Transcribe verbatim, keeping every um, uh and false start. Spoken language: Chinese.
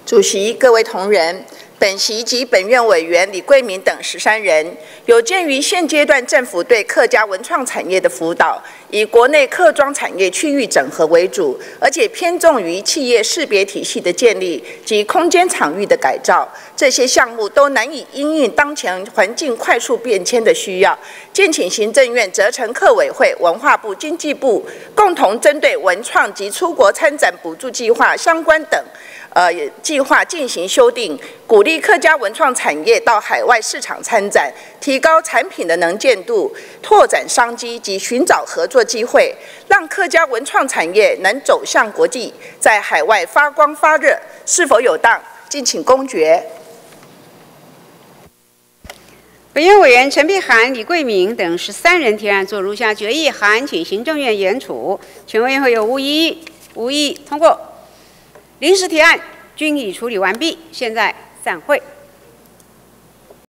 主席、各位同仁，本席及本院委员李桂明等十三人，有鉴于现阶段政府对客家文创产业的辅导，以国内客庄产业区域整合为主，而且偏重于企业识别体系的建立及空间场域的改造，这些项目都难以因应当前环境快速变迁的需要，建请行政院责成客委会、文化部、经济部共同针对文创及出国参展补助计划相关等。 呃，计划进行修订，鼓励客家文创产业到海外市场参展，提高产品的能见度，拓展商机及寻找合作机会，让客家文创产业能走向国际，在海外发光发热，是否有当？敬请公决。 本院委员陈碧涵、李桂明等十三人提案作如下决议，函请行政院研处。全委员会有无异议？无异议，通过。 临时提案均已处理完毕，现在散会。